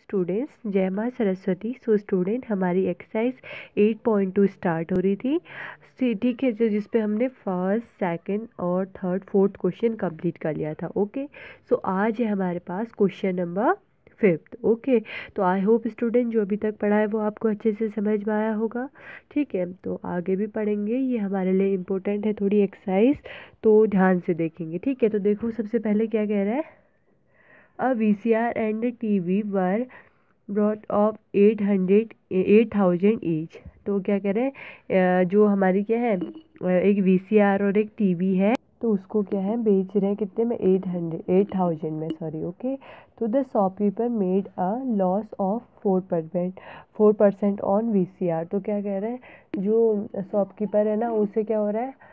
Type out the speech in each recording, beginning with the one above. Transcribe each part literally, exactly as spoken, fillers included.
Students, जय माँ Saraswati. So student, हमारी exercise eight point two start हो रही थी। सी- ठीक है, जो जिस पे हमने फर्स्ट सेकंड और थर्ड फोर्थ क्वेश्चन कंप्लीट कर लिया था। ओके, सो आज है हमारे पास क्वेश्चन नंबर फिफ्थ। ओके, तो आई होप स्टूडेंट जो अभी तक पढ़ा है वो आपको अच्छे से समझ में आया होगा। ठीक है, तो आगे भी पढ़ेंगे, ये हमारे लिए इम्पोर्टेंट है थोड़ी एक्सरसाइज, तो ध्यान से देखेंगे। ठीक है, तो देखो सबसे पहले क्या कह रहा है। A V C R and a T V were brought of eight hundred eight thousand each। तो क्या कह रहे हैं, जो हमारी क्या है, एक V C R और एक T V है, तो उसको क्या है बेच रहे हैं कितने में, एट हंड्रेड एट थाउजेंड में, सॉरी। ओके, तो the shopkeeper made a loss of four percent four percent on V C R। तो क्या कह रहे हैं, जो शॉपकीपर है ना, उससे क्या हो रहा है,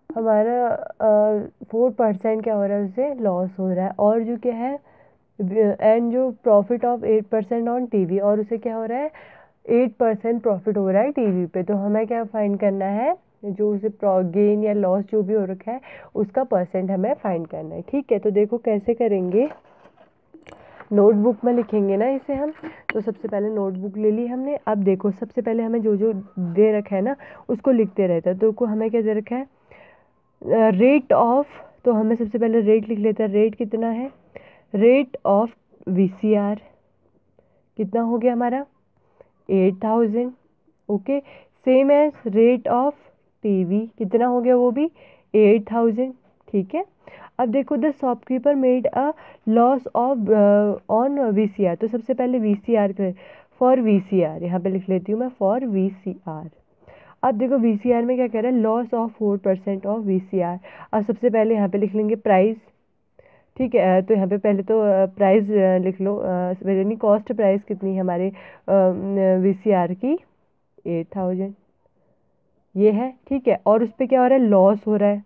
हमारा फोर परसेंट क्या हो रहा है, उससे लॉस हो रहा है। और जो क्या है, एंड जो profit of eight percent on TV, और उसे क्या हो रहा है, एट परसेंट प्रॉफिट हो रहा है टीवी पे। तो हमें क्या फाइंड करना है, जो उसे गेन या लॉस जो भी हो रखा है उसका परसेंट हमें फाइंड करना है। ठीक है, तो देखो कैसे करेंगे, नोटबुक में लिखेंगे ना इसे हम। तो सबसे पहले नोटबुक ले ली हमने। अब देखो सबसे पहले हमें जो जो दे रखा है ना उसको लिखते रहता है। तो को हमें क्या दे रखा है, रेट ऑफ, तो हमें सबसे पहले रेट लिख लेते हैं। रेट कितना है, rate of V C R कितना हो गया हमारा, eight thousand. Okay, same as rate of T V कितना हो गया, वो भी एट थाउजेंड। ठीक है, अब देखो the shopkeeper made a loss of on V C R। तो सबसे पहले V C R for V C R यहाँ पे लिख लेती हूँ मैं, फॉर V C R। अब देखो V C R में क्या कह रहा है, loss of four percent of V C R। अब सबसे पहले यहाँ पे लिख लेंगे प्राइस। ठीक है, तो यहाँ पे पहले तो प्राइस लिख लो, यानी कॉस्ट प्राइस कितनी है हमारे V C R की, एट थाउजेंड ये है। ठीक है, और उस पर क्या हो रहा है, लॉस हो रहा है।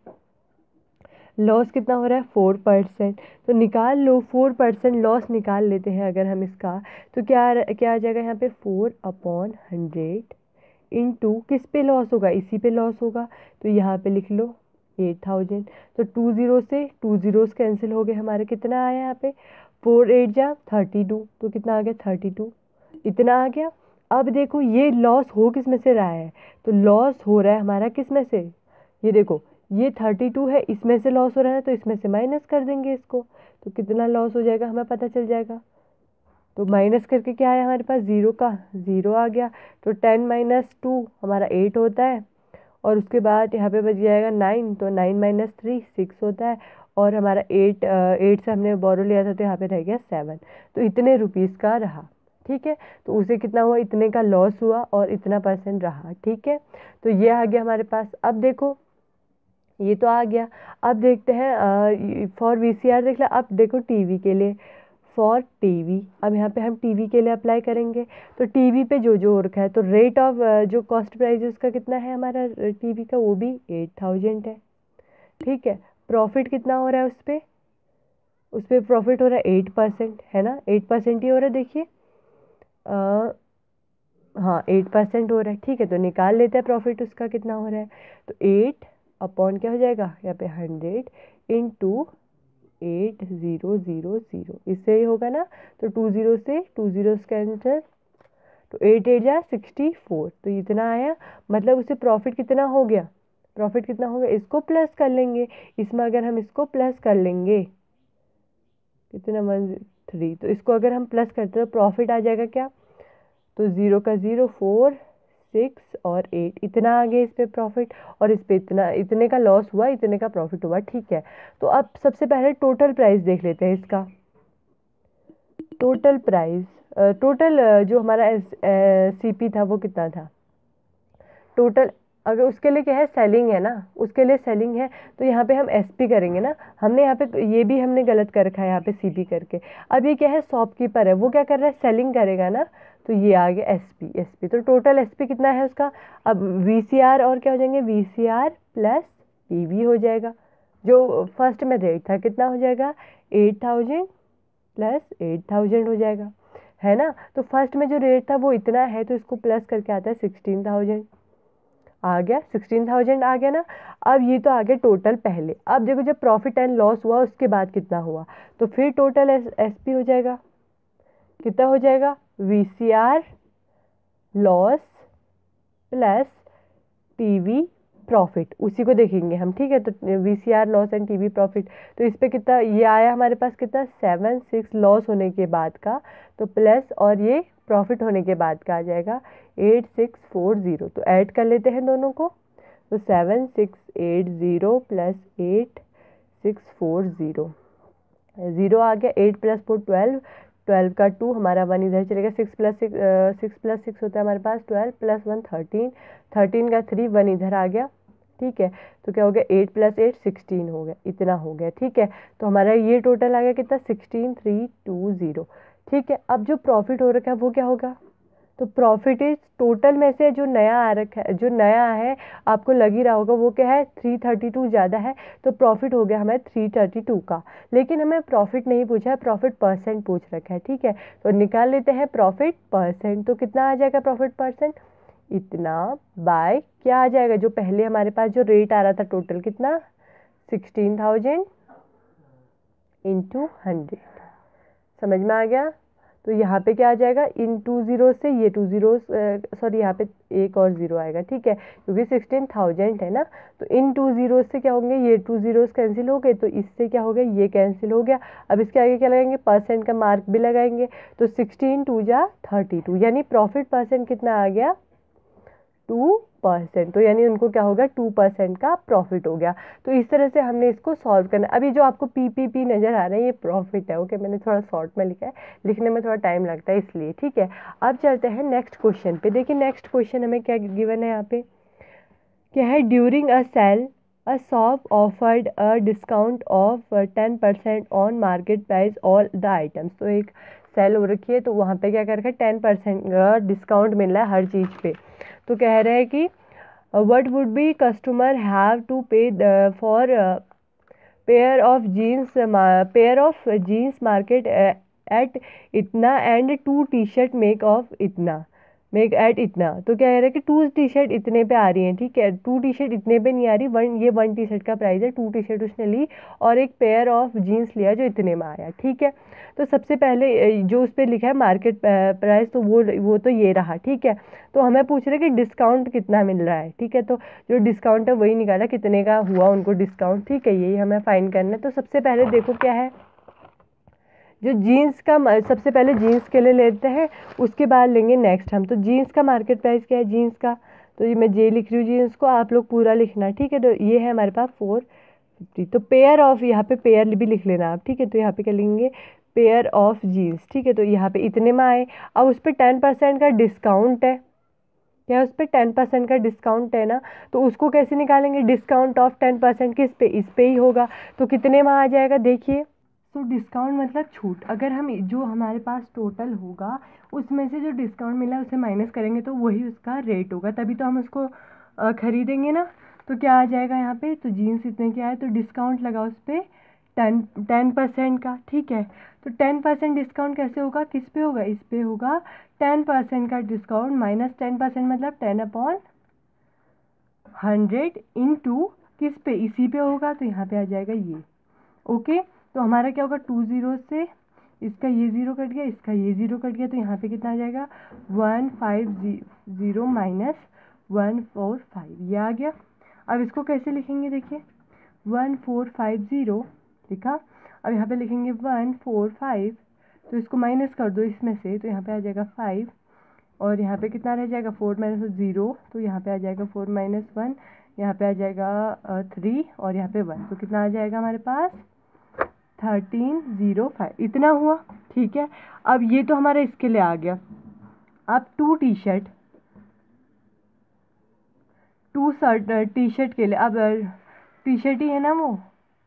लॉस कितना हो रहा है, फोर परसेंट। तो निकाल लो, फोर परसेंट लॉस निकाल लेते हैं अगर हम इसका, तो क्या क्या आ जाएगा यहाँ पे, फोर अपॉन हंड्रेड इंटू किस पे लॉस होगा, इसी पे लॉस होगा। तो यहाँ पे लिख लो एट थाउजेंड। तो टू जीरो से टू जीरोस कैंसिल हो गए हमारे, कितना आया यहाँ पे, फोर एट जा थर्टी टू। तो कितना आ गया, थर्टी टू, इतना आ गया। अब देखो ये लॉस हो किस में से रहा है, तो लॉस हो रहा है हमारा किस में से, ये देखो ये थर्टी टू है, इसमें से लॉस हो रहा है, तो इसमें से माइनस कर देंगे इसको, तो कितना लॉस हो जाएगा हमें पता चल जाएगा। तो माइनस करके क्या आया हमारे पास, ज़ीरो का ज़ीरो आ गया। तो टेन माइनस टू हमारा एट होता है, और उसके बाद यहाँ पे बच जाएगा नाइन। तो नाइन माइनस थ्री सिक्स होता है, और हमारा एट एट से हमने बोरो लिया था, तो यहाँ पे रह गया सेवन। तो इतने रुपीज़ का रहा। ठीक है, तो उसे कितना हुआ, इतने का लॉस हुआ और इतना परसेंट रहा। ठीक है, तो ये आ गया हमारे पास। अब देखो ये तो आ गया। अब देखते हैं फॉर V C R देख लिया। अब देखो टीवी के लिए, फॉर टीवी, अब यहाँ पे हम टीवी के लिए अप्लाई करेंगे। तो टीवी पे जो जो हो रखा है, तो रेट ऑफ जो कॉस्ट प्राइस है उसका कितना है हमारा टीवी का, वो भी एट थाउजेंड है। ठीक है, प्रॉफिट कितना हो रहा है उस पर, उस पर प्रॉफिट हो रहा है एट परसेंट, है ना, एट परसेंट ही हो रहा है। देखिए हाँ एट परसेंट हो रहा है। ठीक है, तो निकाल लेते हैं प्रॉफिट उसका कितना हो रहा है। तो एट अपॉन क्या हो जाएगा यहाँ पे, hundred into eight zero zero zero, इससे ही होगा ना। तो टू ज़ीरो से टू ज़ीरो कैंसिल, तो एट एट जा सिक्सटी फोर, तो इतना आया। मतलब उससे प्रॉफिट कितना हो गया, प्रॉफिट कितना हो गया, इसको प्लस कर लेंगे। इसमें अगर हम इसको प्लस कर लेंगे कितना, वन थ्री, तो इसको अगर हम प्लस करते हैं तो प्रॉफिट आ जाएगा क्या, तो ज़ीरो का ज़ीरो, फोर सिक्स और एट, इतना आ गया इस पे प्रॉफिट। और इस पे इतना, इतने का लॉस हुआ, इतने का प्रॉफिट हुआ। ठीक है, तो अब सबसे पहले टोटल प्राइस देख लेते हैं इसका। टोटल प्राइस, टोटल जो हमारा सी पी था वो कितना था टोटल, अगर उसके लिए क्या है, सेलिंग है ना, उसके लिए सेलिंग है, तो यहाँ पे हम एस पी करेंगे ना। हमने यहाँ पे ये भी हमने गलत कर रखा है यहाँ पे सी पी करके। अब ये क्या है, शॉपकीपर है, वो क्या कर रहा है, सेलिंग करेगा ना, तो ये आ गया एस पी एस पी। तो टोटल एस पी कितना है उसका, अब वी सी आर और क्या हो जाएंगे, V C R plus T V हो जाएगा। जो फर्स्ट में रेट था कितना हो जाएगा, eight thousand plus eight thousand हो जाएगा, है ना। तो फर्स्ट में जो रेट था वो इतना है, तो इसको प्लस करके आता है सिक्सटीन थाउजेंड, आ गया सिक्सटीन थाउजेंड आ गया ना। अब ये तो आ गया टोटल पहले। अब देखो जब प्रॉफिट एंड लॉस हुआ उसके बाद कितना हुआ, तो फिर टोटल एस एस पी हो जाएगा, कितना हो जाएगा, V C R loss plus TV profit, उसी को देखेंगे हम, ठीक है। तो V C R loss and TV profit, तो इस पे कितना ये आया हमारे पास, कितना सेवन सिक्स लॉस होने के बाद का, तो प्लस और ये प्रॉफिट होने के बाद का आ जाएगा एट सिक्स फोर ज़ीरो। तो ऐड कर लेते हैं दोनों को, तो seven six eight zero plus eight six four zero, zero आ गया, eight plus four twelve, twelve का टू हमारा वन इधर चलेगा, six plus six six plus six होता है हमारे पास twelve, plus one thirteen, thirteen का थ्री, वन इधर आ गया, ठीक है। तो क्या हो गया, एट प्लस एट सिक्सटीन हो गया, इतना हो गया, ठीक है। तो हमारा ये टोटल आ गया कितना, सिक्सटीन थ्री टू ज़ीरो, ठीक है। अब जो प्रॉफिट हो रखा है वो क्या होगा, तो प्रॉफिट इज टोटल में से जो नया आ रखा है, जो नया है आपको लग ही रहा होगा वो क्या है, थ्री थर्टी टू ज़्यादा है, तो प्रॉफिट हो गया हमें थ्री थर्टी टू का। लेकिन हमें प्रॉफिट नहीं पूछा है, प्रॉफिट परसेंट पूछ रखा है, ठीक है। तो निकाल लेते हैं प्रॉफिट परसेंट, तो कितना आ जाएगा प्रॉफिट परसेंट, इतना बाय क्या आ जाएगा, जो पहले हमारे पास जो रेट आ रहा था टोटल कितना, सिक्सटीन थाउजेंड इंटू हंड्रेड, समझ में आ गया। तो यहाँ पे क्या आ जाएगा, इन टू ज़ीरो से ये टू ज़ीरो, सॉरी यहाँ पे एक और ज़ीरो आएगा, ठीक है, क्योंकि सिक्सटीन थाउजेंड है ना। तो इन टू ज़ीरो से क्या होंगे, ये टू ज़ीरोस कैंसिल हो गए, तो इससे क्या हो गया, ये कैंसिल हो गया। अब इसके आगे क्या लगाएंगे, परसेंट का मार्क भी लगाएंगे, तो सिक्सटीन टू जा थर्टी टू, यानी प्रॉफिट परसेंट कितना आ गया, टू परसेंट। तो यानी उनको क्या होगा, टू परसेंट का प्रॉफिट हो गया। तो इस तरह से हमने इसको सॉल्व करना। अभी जो आपको पी पी पी नज़र आ रहा है ये प्रॉफिट है, ओके। मैंने थोड़ा शॉर्ट में लिखा है, लिखने में थोड़ा टाइम लगता है इसलिए, ठीक है। अब चलते हैं नेक्स्ट क्वेश्चन पे। देखिए नेक्स्ट क्वेश्चन हमें क्या गिवन है यहाँ पे, क्या है, during a sale a shop offered a discount of ten percent on market price all the items. तो एक सेल हो रखी है, तो वहाँ पे क्या कर रखा है, टेन परसेंट डिस्काउंट मिल रहा है हर चीज़ पे। तो कह रहे हैं कि what would be customer have to pay for pair of jeans, pair of jeans market at इतना and two T shirt make of इतना, मेक एट इतना। तो क्या कह रहा है कि टू टी शर्ट इतने पे आ रही हैं, ठीक है, टू टी शर्ट इतने पे नहीं आ रही, वन ये वन टी शर्ट का प्राइस है, टू टी शर्ट उसने ली और एक पेयर ऑफ जीन्स लिया जो इतने में आया, ठीक है। तो सबसे पहले जो उस पर लिखा है मार्केट प्राइस, तो वो वो तो ये रहा, ठीक है। तो हमें पूछ रहे कि डिस्काउंट कितना मिल रहा है, ठीक है। तो जो डिस्काउंट है वही निकाला, कितने का हुआ उनको डिस्काउंट, ठीक है, यही हमें फाइंड करना है। तो सबसे पहले देखो क्या है, जो जीन्स का, सबसे पहले जीन्स के लिए लेते हैं, उसके बाद लेंगे नेक्स्ट हम। तो जीन्स का मार्केट प्राइस क्या है जीन्स का, तो ये मैं जे लिख रही हूँ, जीन्स को आप लोग पूरा लिखना, ठीक है। तो ये है हमारे पास फोर फिफ्टी। तो पेयर ऑफ, यहाँ पे पेयर भी लिख लेना आप, ठीक है। तो यहाँ पे क्या लेंगे, पेयर ऑफ जीन्स, ठीक है। तो यहाँ पे इतने में आए, अब उस पर टेन परसेंट का डिस्काउंट है, क्या उस पर टेन परसेंट का डिस्काउंट है ना, तो उसको कैसे निकालेंगे, डिस्काउंट ऑफ टेन परसेंट किस पे, इस पे ही होगा। तो कितने में आ जाएगा, देखिए, तो डिस्काउंट मतलब छूट, अगर हम जो हमारे पास टोटल होगा उसमें से जो डिस्काउंट मिला उसे माइनस करेंगे तो वही उसका रेट होगा, तभी तो हम उसको ख़रीदेंगे ना। तो क्या आ जाएगा यहाँ पे, तो जीन्स इतने क्या है, तो डिस्काउंट लगा उस पर टेन टेन परसेंट का, ठीक है। तो टेन परसेंट डिस्काउंट कैसे होगा, किस पे होगा, इस पे होगा, टेन परसेंट का डिस्काउंट माइनस टेन परसेंट मतलब टेन अपॉन हंड्रेड इंटू किस पे, इसी पे होगा, तो यहाँ पे आ जाएगा ये, ओके। तो हमारा क्या होगा, टू ज़ीरो से इसका ये ज़ीरो कट गया, इसका ये ज़ीरो कट गया, तो यहाँ पे कितना आ जाएगा, one five zero minus one four five, ये आ गया। अब इसको कैसे लिखेंगे, देखिए, वन फोर फाइव ज़ीरो लिखा, अब यहाँ पे लिखेंगे वन फोर फाइव, तो इसको माइनस कर दो इसमें से, तो यहाँ पे आ जाएगा फाइव, और यहाँ पे कितना रह जाएगा, फोर माइनस ज़ीरो, तो यहाँ पे आ जाएगा फोर माइनस वन, यहाँ पे आ जाएगा थ्री, और यहाँ पे वन, तो कितना आ जाएगा हमारे पास, थर्टीन ज़ीरो फाइव, इतना हुआ, ठीक है। अब ये तो हमारा इसके लिए आ गया। अब two T shirt, two shirt T shirt के लिए, अब टी शर्ट ही है ना वो,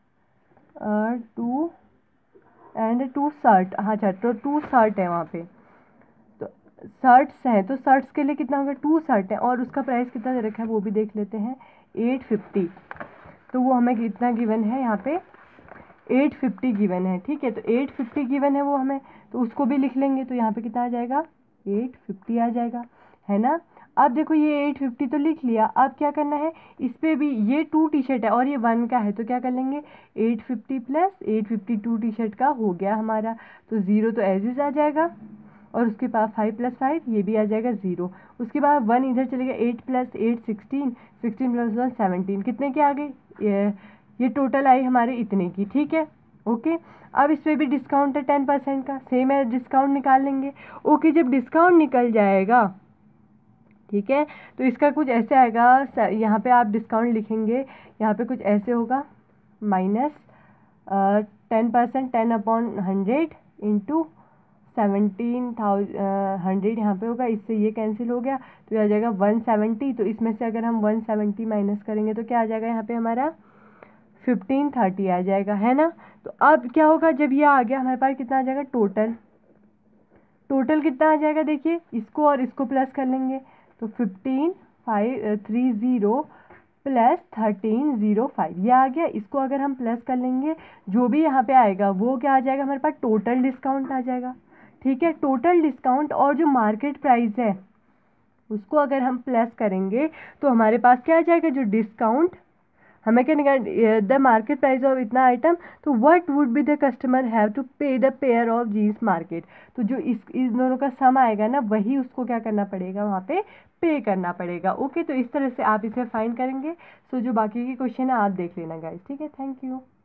टू एंड टू शर्ट, हाँ अच्छा, तो टू शर्ट है वहाँ पे, तो शर्ट्स हैं, तो शर्ट्स के लिए कितना होगा, टू शर्ट है, और उसका प्राइस कितना दे रखा है वो भी देख लेते हैं, एट फिफ्टी। तो वो हमें कितना गिवन है यहाँ पे, एट फिफ्टी गिवन है, ठीक है। तो एट फिफ्टी गिवन है वो हमें, तो उसको भी लिख लेंगे, तो यहाँ पे कितना आ जाएगा, एट फिफ्टी आ जाएगा, है ना। अब देखो ये एट फिफ्टी तो लिख लिया, अब क्या करना है, इस पे भी ये टू टी शर्ट है और ये वन का है, तो क्या कर लेंगे, eight fifty plus eight fifty two T shirt का हो गया हमारा, तो ज़ीरो तो एज इज आ जाएगा, और उसके बाद फाइव प्लस फाइव ये भी आ जाएगा ज़ीरो, उसके बाद वन इधर चलेगा, eight plus eight sixteen, sixteen plus one seventeen, कितने के आ गए, ये, ये टोटल आई हमारे इतने की, ठीक है। ओके, अब इस पर भी डिस्काउंट है टेन परसेंट का, सेम है, डिस्काउंट निकाल लेंगे। ओके, जब डिस्काउंट निकल जाएगा, ठीक है, तो इसका कुछ ऐसे आएगा, यहाँ पे आप डिस्काउंट लिखेंगे, यहाँ पे कुछ ऐसे होगा, minus ten percent, ten upon hundred into seventeen thousand hundred यहाँ पे होगा, इससे ये कैंसिल हो गया, तो ये आ जाएगा वन सेवेंटी, तो इसमें से अगर हम वन सेवेंटी माइनस करेंगे तो क्या आ जाएगा यहाँ पे हमारा फिफ्टीन थर्टी आ जाएगा, है ना। तो अब क्या होगा, जब ये आ गया हमारे पास कितना आ जाएगा टोटल, टोटल कितना आ जाएगा, देखिए इसको और इसको प्लस कर लेंगे, तो fifteen five three zero plus thirteen zero five ये आ गया, इसको अगर हम प्लस कर लेंगे, जो भी यहाँ पे आएगा वो क्या आ जाएगा हमारे पास, टोटल डिस्काउंट आ जाएगा, ठीक है। टोटल डिस्काउंट और जो मार्केट प्राइस है उसको अगर हम प्लस करेंगे तो हमारे पास क्या आ जाएगा, जो डिस्काउंट हमें क्या निकाल, द मार्केट प्राइस ऑफ इतना आइटम, तो what would be the customer have to pay the pair of jeans market, तो जो इस इस दोनों का सम आएगा ना, वही उसको क्या करना पड़ेगा, वहाँ पे पे करना पड़ेगा। ओके, तो इस तरह से आप इसे फाइंड करेंगे। सो जो बाकी के क्वेश्चन है आप देख लेना गाइस, ठीक है, थैंक यू।